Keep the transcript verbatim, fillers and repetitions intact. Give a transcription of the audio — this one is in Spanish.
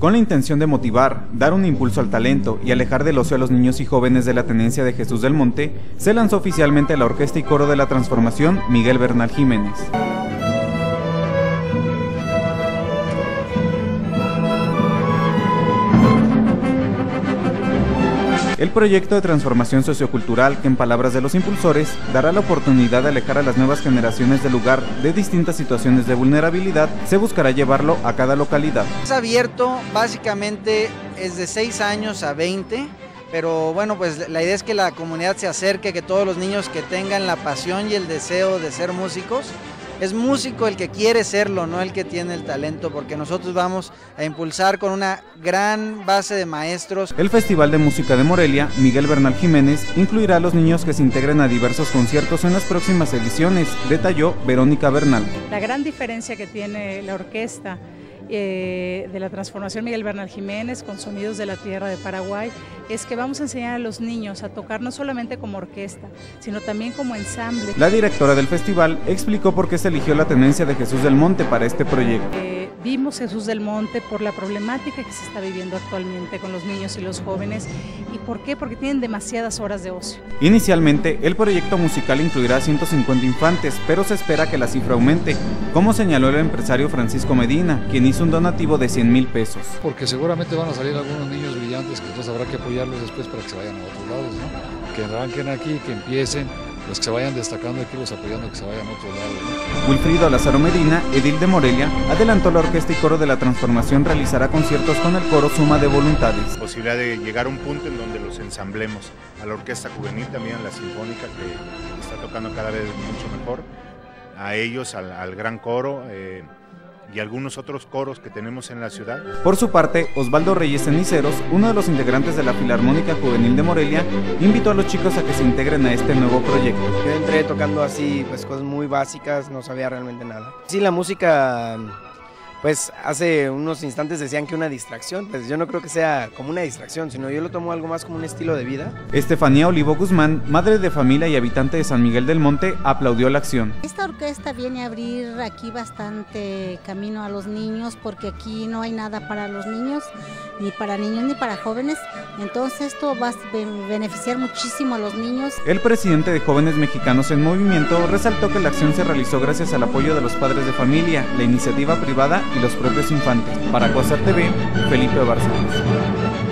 Con la intención de motivar, dar un impulso al talento y alejar del ocio a los niños y jóvenes de la tenencia de Jesús del Monte, se lanzó oficialmente la Orquesta y Coro de la Transformación Miguel Bernal Jiménez. El proyecto de transformación sociocultural, que en palabras de los impulsores, dará la oportunidad de alejar a las nuevas generaciones del lugar de distintas situaciones de vulnerabilidad, se buscará llevarlo a cada localidad. Es abierto, básicamente es de seis años a veinte, pero bueno, pues la idea es que la comunidad se acerque, que todos los niños que tengan la pasión y el deseo de ser músicos. Es músico el que quiere serlo, no el que tiene el talento, porque nosotros vamos a impulsar con una gran base de maestros. El Festival de Música de Morelia, Miguel Bernal Jiménez, incluirá a los niños que se integren a diversos conciertos en las próximas ediciones, detalló Verónica Bernal. La gran diferencia que tiene la orquesta Eh, de la Transformación Miguel Bernal Jiménez con Sonidos de la Tierra de Paraguay es que vamos a enseñar a los niños a tocar no solamente como orquesta, sino también como ensamble. La directora del festival explicó por qué se eligió la tenencia de Jesús del Monte para este proyecto. Eh, vimos Jesús del Monte por la problemática que se está viviendo actualmente con los niños y los jóvenes. ¿Y por qué? Porque tienen demasiadas horas de ocio. Inicialmente, el proyecto musical incluirá ciento cincuenta infantes, pero se espera que la cifra aumente, como señaló el empresario Francisco Medina, quien hizo un donativo de cien mil pesos. Porque seguramente van a salir algunos niños brillantes que entonces habrá que apoyarlos después para que se vayan a otros lados, ¿no? Que arranquen aquí, que empiecen, los que se vayan destacando aquí, los apoyando, que se vayan a otros lados, ¿no? Wilfrido Lázaro Medina, edil de Morelia, adelantó la Orquesta y Coro de la Transformación realizará conciertos con el coro Suma de Voluntades. Posibilidad de llegar a un punto en donde los ensamblemos, a la orquesta juvenil también, a la sinfónica que está tocando cada vez mucho mejor, a ellos, al, al gran coro, eh, y algunos otros coros que tenemos en la ciudad. Por su parte, Osvaldo Reyes Ceniceros, uno de los integrantes de la Filarmónica Juvenil de Morelia, invitó a los chicos a que se integren a este nuevo proyecto. Yo entré tocando así, pues cosas muy básicas, no sabía realmente nada. Sí, la música, pues hace unos instantes decían que una distracción, pues yo no creo que sea como una distracción, sino yo lo tomo algo más como un estilo de vida. Estefanía Olivo Guzmán, madre de familia y habitante de San Miguel del Monte, aplaudió la acción. Esta orquesta viene a abrir aquí bastante camino a los niños, porque aquí no hay nada para los niños, ni para niños ni para jóvenes, entonces esto va a beneficiar muchísimo a los niños. El presidente de Jóvenes Mexicanos en Movimiento resaltó que la acción se realizó gracias al apoyo de los padres de familia, la iniciativa privada y los propios infantes. Para COSAR T V, Felipe Bárcenas.